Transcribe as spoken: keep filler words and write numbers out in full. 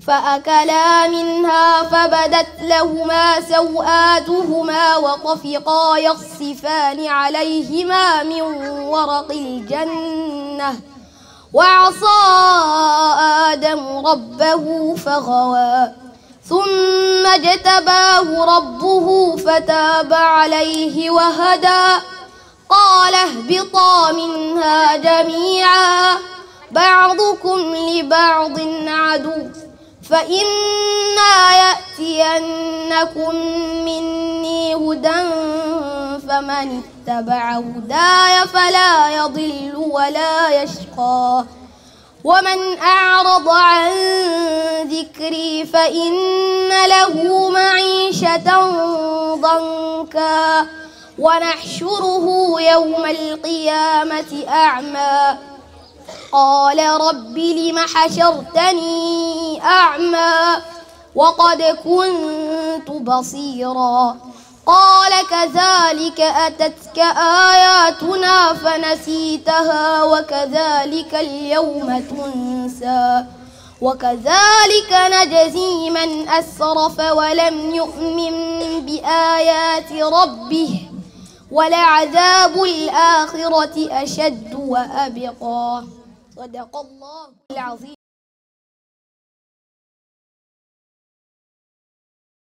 فأكلا منها فبدت لهما سوآتهما وطفقا يخصفان عليهما من ورق الجنة وعصى آدم ربه فغوى ثم اجتباه ربه فتاب عليه وهدى قال اهبطا منها جميعا بعضكم لبعض عدو فإما يأتينكم مني هدى فمن اتبع هداي فلا يضل ولا يشقى ومن أعرض عن ذكري فإن له معيشة ضنكا ونحشره يوم القيامة أعمى قال رب لم حشرتني أعمى وقد كنت بصيرا قال كذلك أتتك آياتنا فنسيتها وكذلك اليوم تنسى وكذلك نجزي من أسرف ولم يؤمن بآيات ربه ولعذاب الآخرة أشد وأبقى صدق الله العظيم.